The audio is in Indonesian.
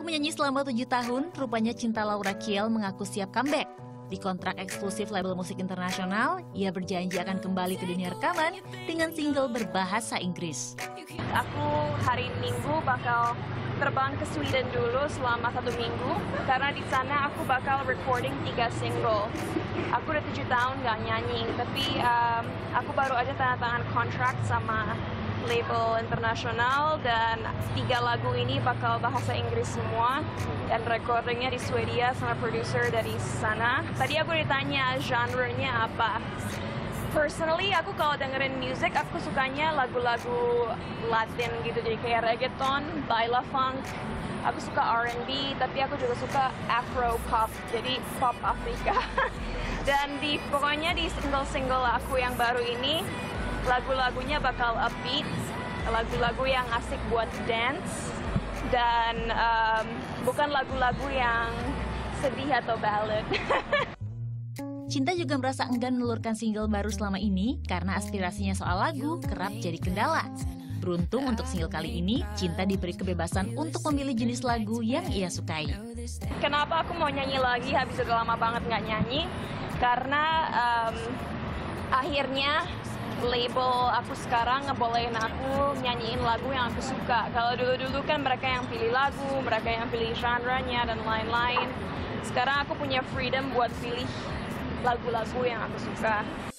menyanyi selama 7 tahun, rupanya Cinta Laura Kiel mengaku siap comeback. Di kontrak eksklusif label musik internasional, ia berjanji akan kembali ke dunia rekaman dengan single berbahasa Inggris. Aku hari Minggu bakal terbang ke Sweden dulu selama 1 minggu, karena di sana aku bakal recording 3 single. Aku udah 7 tahun nggak nyanyi, tapi aku baru aja tanda tangan kontrak sama label internasional, dan 3 lagu ini bakal bahasa Inggris semua, dan recordingnya di Swedia sama produser dari sana. Tadi aku ditanya genre-nya apa. Personally, aku kalau dengerin musik, aku sukanya lagu-lagu Latin gitu, jadi kayak reggaeton, baila funk. Aku suka R&B, tapi aku juga suka Afro pop, jadi pop Afrika. Dan pokoknya di single-single aku yang baru ini, lagu-lagunya bakal upbeat, lagu-lagu yang asik buat dance, dan bukan lagu-lagu yang sedih atau ballad. Cinta juga merasa enggan menelurkan single baru selama ini karena aspirasinya soal lagu kerap jadi kendala. Beruntung untuk single kali ini, Cinta diberi kebebasan untuk memilih jenis lagu yang ia sukai. Kenapa aku mau nyanyi lagi habis udah lama banget nggak nyanyi? Karena akhirnya label aku sekarang ngebolehin aku nyanyiin lagu yang aku suka. Kalau dulu-dulu kan mereka yang pilih lagu, mereka yang pilih genre-nya dan lain-lain. Sekarang aku punya freedom buat pilih lagu-lagu yang aku suka.